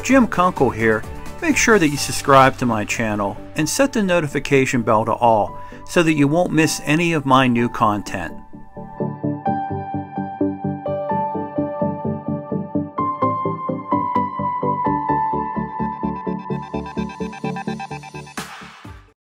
Jim Kunkel here. Make sure that you subscribe to my channel and set the notification bell to all so that you won't miss any of my new content.